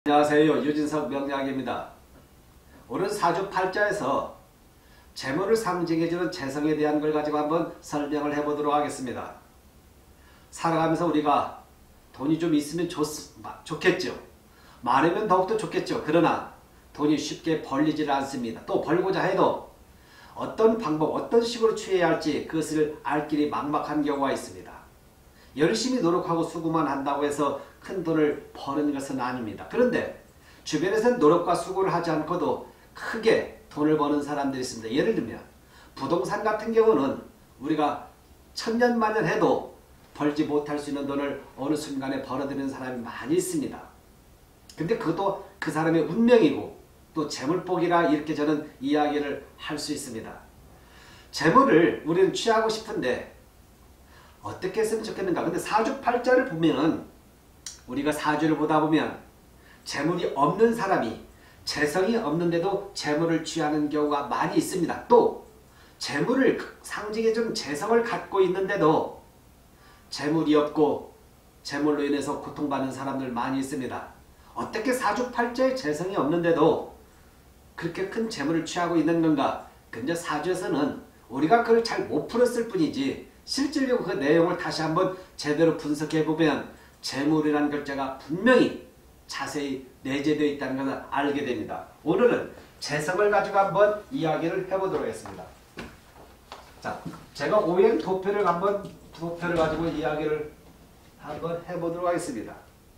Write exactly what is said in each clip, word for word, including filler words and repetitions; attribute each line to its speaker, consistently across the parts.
Speaker 1: 안녕하세요. 유진석 명리학입니다. 오늘 사주팔자에서 재물을 상징해주는 재성에 대한 걸 가지고 한번 설명을 해보도록 하겠습니다. 살아가면서 우리가 돈이 좀 있으면 좋, 좋겠죠. 많으면 더욱더 좋겠죠. 그러나 돈이 쉽게 벌리질 않습니다. 또 벌고자 해도 어떤 방법, 어떤 식으로 취해야 할지 그것을 알 길이 막막한 경우가 있습니다. 열심히 노력하고 수고만 한다고 해서 큰 돈을 버는 것은 아닙니다. 그런데 주변에서는 노력과 수고를 하지 않고도 크게 돈을 버는 사람들이 있습니다. 예를 들면 부동산 같은 경우는 우리가 천년만년 해도 벌지 못할 수 있는 돈을 어느 순간에 벌어들이는 사람이 많이 있습니다. 근데 그것도 그 사람의 운명이고 또 재물복이라 이렇게 저는 이야기를 할 수 있습니다. 재물을 우리는 취하고 싶은데 어떻게 했으면 좋겠는가? 근데 사주팔자를 보면은 우리가 사주를 보다 보면 재물이 없는 사람이 재성이 없는데도 재물을 취하는 경우가 많이 있습니다. 또 재물을 상징해준 재성을 갖고 있는데도 재물이 없고 재물로 인해서 고통받는 사람들 많이 있습니다. 어떻게 사주팔자에 재성이 없는데도 그렇게 큰 재물을 취하고 있는 건가? 근데 사주에서는 우리가 그걸 잘 못 풀었을 뿐이지 실질적으로 그 내용을 다시 한번 제대로 분석해보면 재물이라는 글자가 분명히 자세히 내재되어 있다는 것을 알게 됩니다. 오늘은 재성을 가지고 한번 이야기를 해보도록 하겠습니다. 자, 제가 오행 도표를 한번 도표를 가지고 이야기를 한번 해보도록 하겠습니다.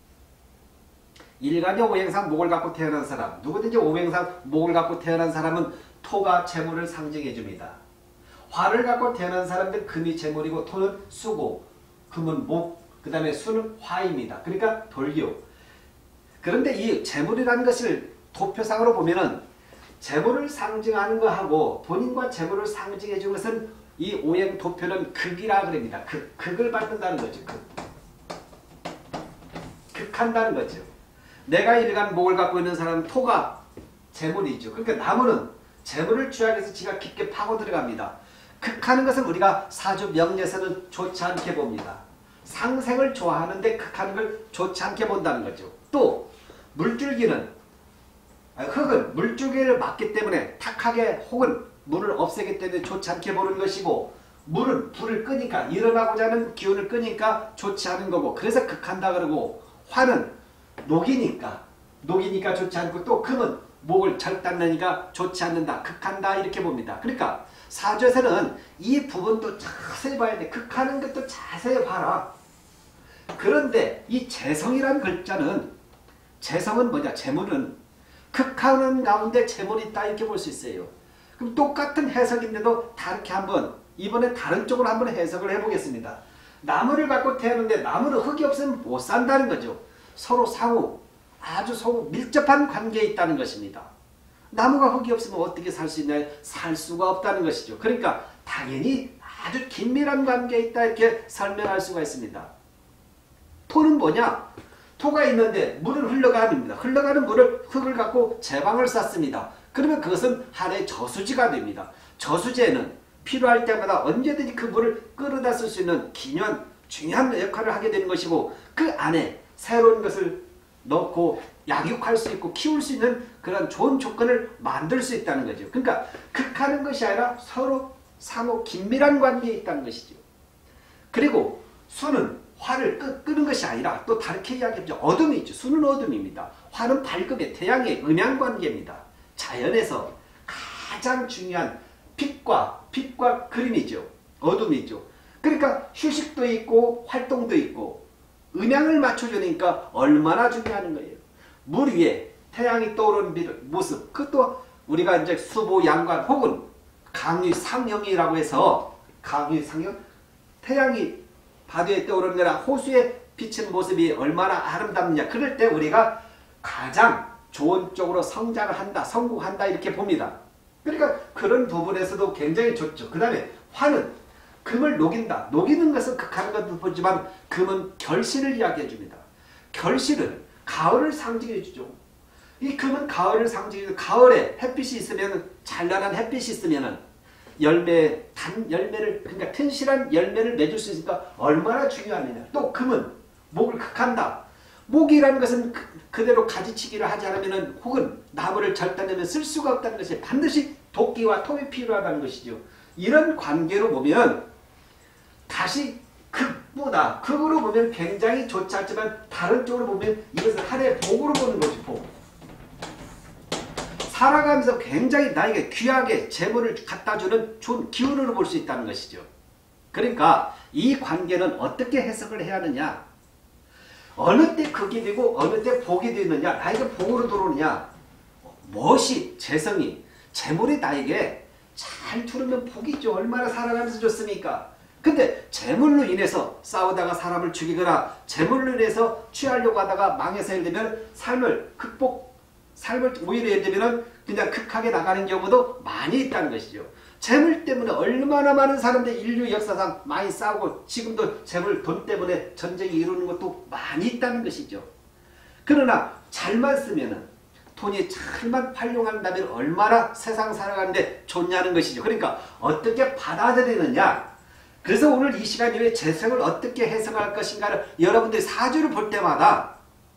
Speaker 1: 일간의 오행상 목을 갖고 태어난 사람, 누구든지 오행상 목을 갖고 태어난 사람은 토가 재물을 상징해 줍니다. 화를 갖고 태어난 사람들 금이 재물이고 토는 수고, 금은 목, 그 다음에 수는 화입니다. 그러니까 돌기요. 그런데 이 재물이라는 것을 도표상으로 보면은 재물을 상징하는 것하고 본인과 재물을 상징해 주는 것은 이 오행 도표는 극이라 그럽니다. 극, 극을 받는다는 거죠. 극. 극한다는 거죠. 내가 일간 목을 갖고 있는 사람은 토가 재물이죠. 그러니까 나무는 재물을 취하기 위해서 지가 깊게 파고 들어갑니다. 극하는 것은 우리가 사주 명리에서는 좋지 않게 봅니다. 상생을 좋아하는데 극하는 걸 좋지 않게 본다는 거죠. 또 물줄기는 흙은 물줄기를 막기 때문에 탁하게 혹은 물을 없애기 때문에 좋지 않게 보는 것이고 물은 불을 끄니까 일어나고자 하는 기운을 끄니까 좋지 않은 거고 그래서 극한다 그러고 화는 녹이니까 녹이니까 좋지 않고 또 금은 목을 절단내니까 좋지 않는다. 극한다 이렇게 봅니다. 그러니까 사주에서는 이 부분도 자세히 봐야 돼. 극하는 것도 자세히 봐라. 그런데 이 재성이라는 글자는 재성은 뭐냐? 재물은 극하는 가운데 재물이 있다 이렇게 볼 수 있어요. 그럼 똑같은 해석인데도 다르게 한번 이번에 다른 쪽으로 한번 해석을 해보겠습니다. 나무를 갖고 태우는데 나무는 흙이 없으면 못 산다는 거죠. 서로 상호 아주 서로 밀접한 관계에 있다는 것입니다. 나무가 흙이 없으면 어떻게 살 수 있나요? 살 수가 없다는 것이죠. 그러니까 당연히 아주 긴밀한 관계에 있다 이렇게 설명할 수가 있습니다. 토는 뭐냐? 토가 있는데 물은 흘러가는입니다. 흘러가는 물을 흙을 갖고 제방을 쌓습니다. 그러면 그것은 하나의 저수지가 됩니다. 저수지에는 필요할 때마다 언제든지 그 물을 끌어다 쓸 수 있는 기념, 중요한 역할을 하게 되는 것이고 그 안에 새로운 것을 넣고 양육할 수 있고 키울 수 있는 그런 좋은 조건을 만들 수 있다는 거죠. 그러니까 극하는 것이 아니라 서로 상호 긴밀한 관계에 있다는 것이죠. 그리고 수는 화를 끄, 끄는 것이 아니라 또 다르게 이야기하죠. 어둠이 있죠. 수는 어둠입니다. 화는 밝음의 태양의 음양관계입니다. 자연에서 가장 중요한 빛과 빛과 그림이죠. 어둠이죠. 그러니까 휴식도 있고 활동도 있고 음양을 맞춰주니까 얼마나 중요한 거예요. 물 위에 태양이 떠오르는 모습, 그것도 우리가 이제 수보 양관 혹은 강유 상영이라고 해서 강유 상영, 태양이 바다에 떠오르는 거나 호수에 비친 모습이 얼마나 아름답느냐. 그럴 때 우리가 가장 좋은 쪽으로 성장을 한다, 성공한다 이렇게 봅니다. 그러니까 그런 부분에서도 굉장히 좋죠. 그 다음에 화는 금을 녹인다. 녹이는 것은 극하는 것도 보지만 금은 결실을 이야기해 줍니다. 결실은 가을을 상징해 주죠. 이 금은 가을을 상징해 주죠. 가을에 햇빛이 있으면 찬란한 햇빛이 있으면 열매, 단 열매를 그러니까 튼실한 열매를 맺을 수 있으니까 얼마나 중요하느냐. 또 금은 목을 극한다. 목이라는 것은 그, 그대로 가지치기를 하지 않으면 혹은 나무를 절단하면 쓸 수가 없다는 것이 반드시 도끼와 톱이 필요하다는 것이죠. 이런 관계로 보면 다시 극보다 극으로 보면 굉장히 좋지 않지만 다른 쪽으로 보면 이것은 하나의 복으로 보는 것이 복. 살아가면서 굉장히 나에게 귀하게 재물을 갖다주는 좋은 기운으로 볼 수 있다는 것이죠. 그러니까 이 관계는 어떻게 해석을 해야 하느냐. 어느 때 극이 되고 어느 때 복이 되느냐. 나에게 복으로 들어오느냐. 무엇이 재성이 재물이 나에게 잘 들으면 복이죠. 얼마나 살아가면서 좋습니까? 근데 재물로 인해서 싸우다가 사람을 죽이거나 재물로 인해서 취하려고 하다가 망해서 예를 들면 삶을 극복, 삶을 오히려 예를 들면 그냥 극하게 나가는 경우도 많이 있다는 것이죠. 재물 때문에 얼마나 많은 사람들이 인류 역사상 많이 싸우고 지금도 재물, 돈 때문에 전쟁이 이루는 것도 많이 있다는 것이죠. 그러나 잘만 쓰면은 돈이 잘만 활용한다면 얼마나 세상 살아가는데 좋냐는 것이죠. 그러니까 어떻게 받아들이느냐. 그래서 오늘 이 시간 이후에 재성을 어떻게 해석할 것인가를 여러분들이 사주를 볼 때마다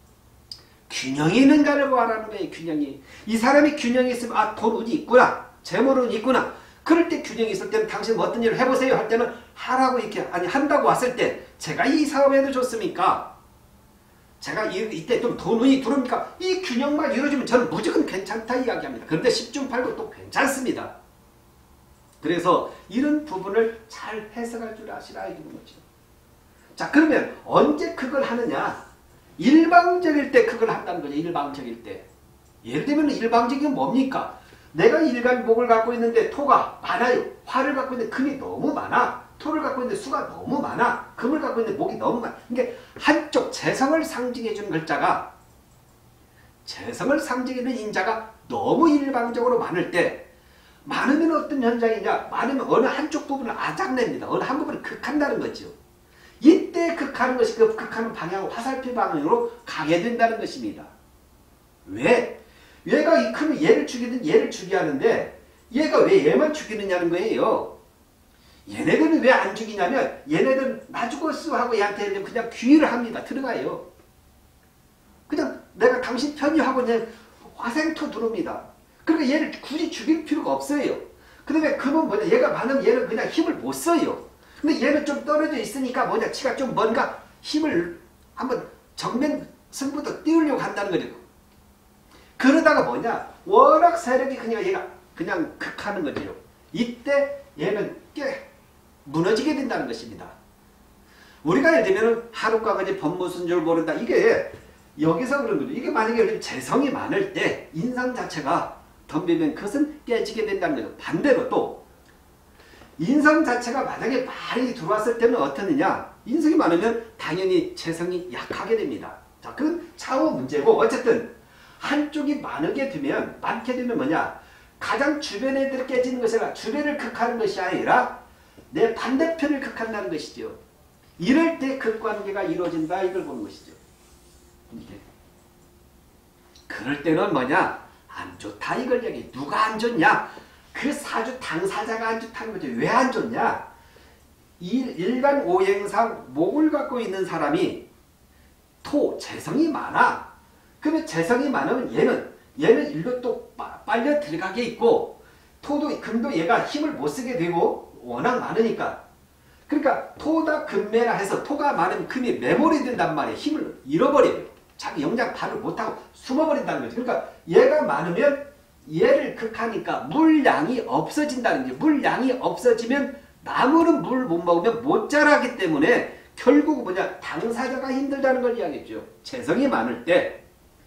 Speaker 1: 균형이 있는가를 보라는 거예요. 균형이. 이 사람이 균형이 있으면 아, 돈 운이 있구나. 재물은 있구나. 그럴 때 균형이 있을 때는 당신 어떤 일을 해보세요 할 때는 하라고 이렇게 아니 한다고 왔을 때 제가 이 사업에도 좋습니까? 제가 이, 이때 좀 돈 운이 들어옵니까? 이 균형만 이루어지면 저는 무조건 괜찮다 이야기합니다. 그런데 십중팔구 또 괜찮습니다. 그래서 이런 부분을 잘 해석할 줄 아시라 이런 거죠. 자, 그러면 언제 그걸 하느냐? 일방적일 때 그걸 한다는 거죠. 일방적일 때. 예를 들면 일방적인 뭡니까? 내가 일간목을 갖고 있는데 토가 많아요. 화를 갖고 있는데 금이 너무 많아. 토를 갖고 있는데 수가 너무 많아. 금을 갖고 있는데 목이 너무 많아. 그러니까 한쪽 재성을 상징해 주는 글자가 재성을 상징해 주는 인자가 너무 일방적으로 많을 때 많으면 어떤 현상이냐? 많으면 어느 한쪽 부분을 아작냅니다. 어느 한 부분을 극한다는 거죠. 이때 극하는 것이 그 극하는 방향, 화살표 방향으로 가게 된다는 것입니다. 왜? 얘가 이 크면 얘를 죽이든 얘를 죽여야 하는데 얘가 왜 얘만 죽이느냐는 거예요. 얘네들은 왜 안 죽이냐면 얘네들은 나 죽었어 하고 얘한테 그냥 귀의를 합니다. 들어가요. 그냥 내가 당신 편이하고 그냥 화생토 들어옵니다. 그러니까 얘를 굳이 죽일 필요가 없어요. 그 다음에 금은 뭐냐? 얘가 많으면 얘는 그냥 힘을 못 써요. 근데 얘는 좀 떨어져 있으니까 뭐냐? 지가 좀 뭔가 힘을 한번 정면 승부도 띄우려고 한다는 거죠. 그러다가 뭐냐? 워낙 세력이 그냥 얘가 그냥 극하는 거죠. 이때 얘는 깨 무너지게 된다는 것입니다. 우리가 예를 들면 하루가 가지 법무순 줄 모른다. 이게 여기서 그런 거죠. 이게 만약에 재성이 많을 때 인상 자체가 덤비면 그것은 깨지게 된다는 거죠. 반대로 또 인성 자체가 만약에 많이 들어왔을 때는 어떻느냐. 인성이 많으면 당연히 재성이 약하게 됩니다. 자, 그건 차후 문제고 어쨌든 한쪽이 많게 되면 많게 되면 뭐냐. 가장 주변에 애들이 깨지는 것이 아니라 주변을 극하는 것이 아니라 내 반대편을 극한다는 것이죠. 이럴 때 극관계가 이루어진다 이걸 보는 것이죠. 그럴 때는 뭐냐. 안 좋다 이걸 얘기해. 누가 안 좋냐? 그 사주 당사자가 안 좋다는 거죠. 왜 안 좋냐? 일, 일간 오행상 목을 갖고 있는 사람이 토, 재성이 많아. 그러면 재성이 많으면 얘는 얘는 일로 또 빠, 빨려 들어가게 있고 토도 금도 얘가 힘을 못 쓰게 되고 워낙 많으니까. 그러니까 토다 금매라 해서 토가 많으면 금이 매몰이 된단 말이에요. 힘을 잃어버려요. 자기 영장 발을 못하고 숨어버린다는 거죠. 그러니까 얘가 많으면 얘를 극하니까 물량이 없어진다는 거죠. 물량이 없어지면 나무는 물 못 먹으면 못 자라기 때문에 결국 뭐냐 당사자가 힘들다는 걸 이야기했죠. 재성이 많을 때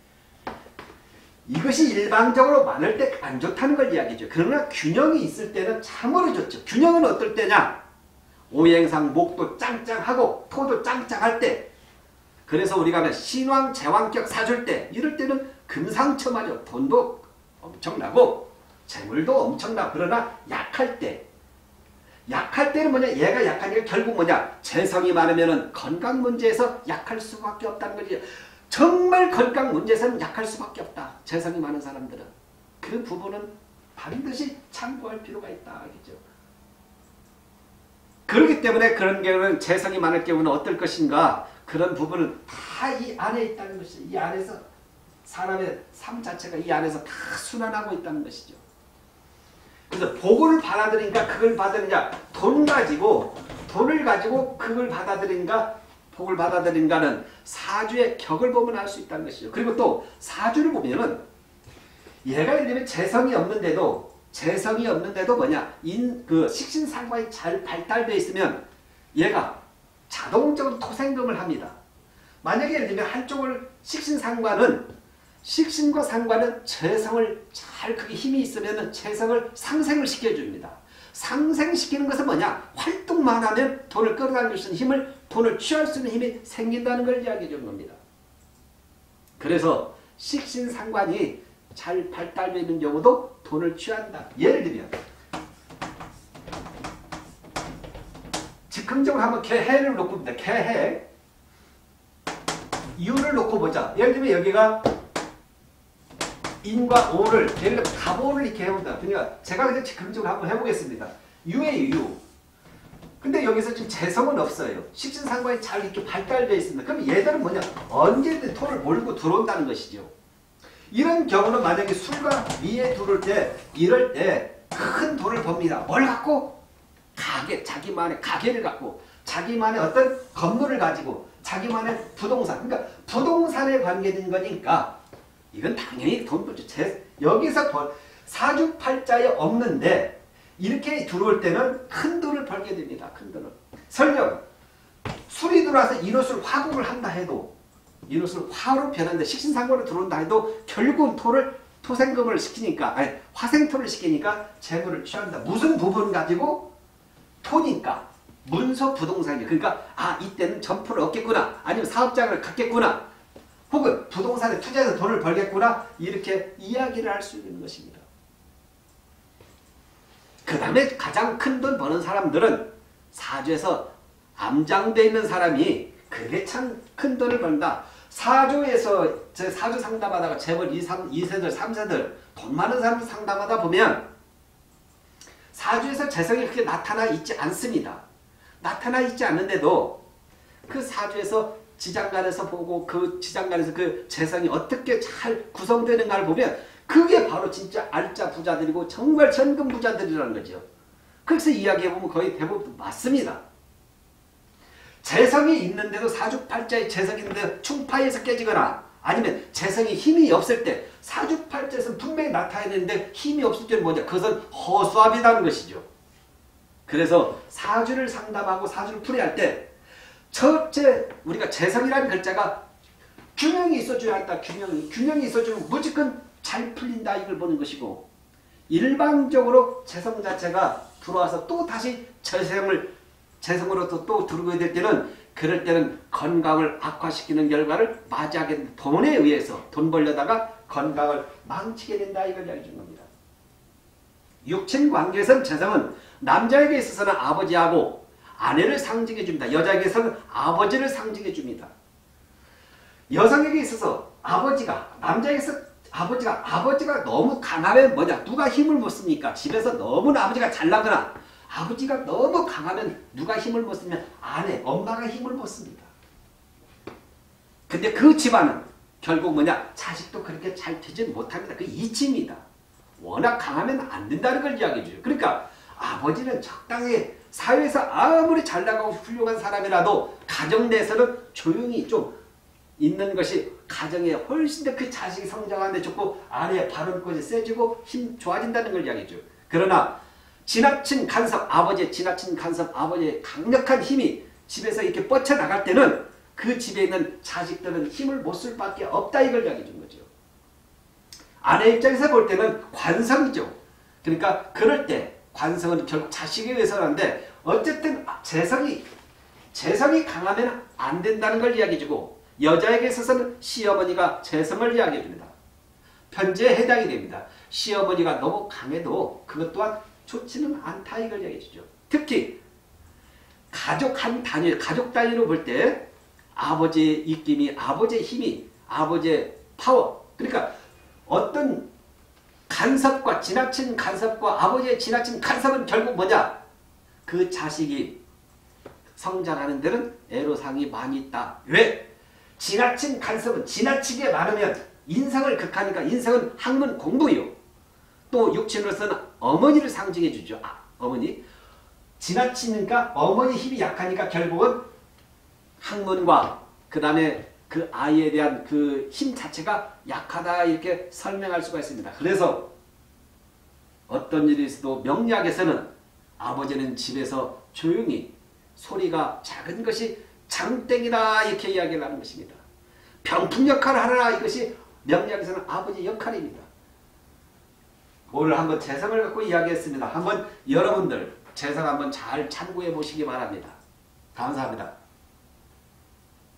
Speaker 1: 이것이 일방적으로 많을 때 안 좋다는 걸 이야기죠. 그러나 균형이 있을 때는 참으로 좋죠. 균형은 어떨 때냐? 오행상 목도 짱짱하고 토도 짱짱할 때 그래서 우리가 신왕, 제왕격 사줄 때 이럴 때는 금상첨화죠. 돈도 엄청나고 재물도 엄청나고 그러나 약할 때 약할 때는 뭐냐? 얘가 약하니까 결국 뭐냐? 재성이 많으면 건강 문제에서 약할 수밖에 없다는 거죠. 정말 건강 문제에서는 약할 수밖에 없다. 재성이 많은 사람들은. 그 부분은 반드시 참고할 필요가 있다. 알겠죠? 그렇기 때문에 그런 경우는 재성이 많을 경우는 어떨 것인가? 그런 부분은 다 이 안에 있다는 것이죠. 이 안에서 사람의 삶 자체가 이 안에서 다 순환하고 있다는 것이죠. 그래서 복을 받아들이니까 그걸 받으느냐, 돈 가지고 돈을 가지고 그걸 받아들인가 복을 받아들인가는 사주의 격을 보면 알 수 있다는 것이죠. 그리고 또 사주를 보면은 얘가 예를 들면 재성이 없는데도 재성이 없는데도 뭐냐 인 그 식신상관이 잘 발달되어 있으면 얘가 자동적으로 토생금을 합니다. 만약에 예를 들면 한쪽을 식신상관은 식신과 상관은 재성을 잘 그게 힘이 있으면 재성을 상생을 시켜줍니다. 상생시키는 것은 뭐냐? 활동만 하면 돈을 끌어당길 수 있는 힘을, 돈을 취할 수 있는 힘이 생긴다는 걸 이야기해 주는 겁니다. 그래서 식신상관이 잘 발달되어 있는 경우도 돈을 취한다. 예를 들면 즉흥적으로 한번 개해를 놓고 봅니다. 개해 유를 놓고 보자. 예를 들면 여기가 인과 오를 예를 들어 갑오를 이렇게 해본다. 그러니까 제가 이제 즉흥적으로 한번 해보겠습니다. 유의 유. 근데 여기서 지금 재성은 없어요. 식신상관이 잘 이렇게 발달되어 있습니다. 그럼 얘들은 뭐냐? 언제든 토를 몰고 들어온다는 것이죠. 이런 경우는 만약에 술과 미에 들어올 때 이럴 때 큰 돈을 법니다. 뭘 갖고? 가게, 자기만의 가게를 갖고 자기만의 어떤 건물을 가지고 자기만의 부동산. 그러니까 부동산에 관계된 거니까 이건 당연히 돈 벌죠. 제, 여기서 벌, 사주팔자에 없는데 이렇게 들어올 때는 큰 돈을 벌게 됩니다. 큰 돈을. 설령 술이 들어와서 인옷을 화국을 한다 해도 인옷을 화로 변하는데 식신상관으로 들어온다 해도 결국은 토를 토생금을 시키니까 아니 화생토를 시키니까 재물을 취한다. 무슨 부분 가지고? 토니까. 문서 부동산이 그러니까 아 이때는 점포를 얻겠구나 아니면 사업장을 갖겠구나 혹은 부동산에 투자해서 돈을 벌겠구나 이렇게 이야기를 할 수 있는 것입니다. 그 다음에 가장 큰 돈 버는 사람들은 사주에서 암장되어 있는 사람이 그게 참 큰 돈을 번다. 사주에서 제 사주 상담하다가 재벌 이, 삼, 이 세들 삼 세들 돈 많은 사람 상담하다 보면 사주에서 재성이 그렇게 나타나 있지 않습니다. 나타나 있지 않는데도 그 사주에서 지장간에서 보고 그 지장간에서 그 재성이 어떻게 잘 구성되는가를 보면 그게 바로 진짜 알짜 부자들이고 정말 천금 부자들이라는 거죠. 그래서 이야기해보면 거의 대부분 맞습니다. 재성이 있는데도 사주팔자에 재성이 있는데 충파에서 깨지거나 아니면 재성이 힘이 없을 때 사주팔자에서는 분명히 나타나는데 힘이 없을 때는 뭐냐? 그것은 허수아비라는 것이죠. 그래서 사주를 상담하고 사주를 풀이할 때 첫째 우리가 재성이라는 글자가 균형이 있어줘야 한다. 균형이. 균형이 있어주면 무조건 잘 풀린다 이걸 보는 것이고 일반적으로 재성 자체가 들어와서 또 다시 재성을 재성으로 또, 또 들어오게 될 때는 그럴 때는 건강을 악화시키는 결과를 맞이하게 된다. 돈에 의해서 돈 벌려다가 건강을 망치게 된다 이걸 이야기해 준 겁니다. 육친 관계에서는 재성은 남자에게 있어서는 아버지하고 아내를 상징해 줍니다. 여자에게서는 아버지를 상징해 줍니다. 여성에게 있어서 아버지가 남자에게서 아버지가 아버지가 너무 강하면 뭐냐? 누가 힘을 못 씁니까? 집에서 너무나 아버지가 잘나거나 아버지가 너무 강하면 누가 힘을 못 쓰면 아내, 엄마가 힘을 못 씁니다. 근데 그 집안은 결국 뭐냐? 자식도 그렇게 잘 되지 못합니다. 그 이치입니다. 워낙 강하면 안 된다는 걸 이야기해 줘요. 그러니까 아버지는 적당히 사회에서 아무리 잘 나가고 훌륭한 사람이라도 가정 내에서는 조용히 좀 있는 것이 가정에 훨씬 더 그 자식이 성장하는데 좋고 아내의 발언권이 세지고 힘 좋아진다는 걸 이야기해 줘요. 그러나 지나친 간섭, 아버지의 지나친 간섭, 아버지의 강력한 힘이 집에서 이렇게 뻗쳐나갈 때는 그 집에 있는 자식들은 힘을 못 쓸 밖에 없다 이걸 이야기해 준 거죠. 아내 입장에서 볼 때는 관성이죠. 그러니까 그럴 때 관성은 결국 자식에 의해서는데 어쨌든 재성이 재성이 강하면 안 된다는 걸 이야기해 주고 여자에게 있어서는 시어머니가 재성을 이야기해 줍니다. 편제에 해당이 됩니다. 시어머니가 너무 강해도 그것 또한 좋지는 않다 이걸 이야기해 주죠. 특히 가족 한 단위, 가족 단위로 볼 때 아버지의 입김이, 아버지의 힘이, 아버지의 파워 그러니까 어떤 간섭과 지나친 간섭과 아버지의 지나친 간섭은 결국 뭐냐? 그 자식이 성장하는 데는 애로사항이 많이 있다. 왜? 지나친 간섭은 지나치게 많으면 인성을 극하니까 인성은 학문 공부요. 또 육친으로서는 어머니를 상징해 주죠. 아, 어머니. 지나치니까 어머니 힘이 약하니까 결국은 학문과 그 다음에 그 아이에 대한 그 힘 자체가 약하다 이렇게 설명할 수가 있습니다. 그래서 어떤 일이 있어도 명리학에서는 아버지는 집에서 조용히 소리가 작은 것이 장땡이다 이렇게 이야기를 하는 것입니다. 병풍 역할을 하라 이것이 명리학에서는 아버지 역할입니다. 오늘 한번 재성을 갖고 이야기했습니다. 한번 여러분들 재성 한번 잘 참고해 보시기 바랍니다. 감사합니다.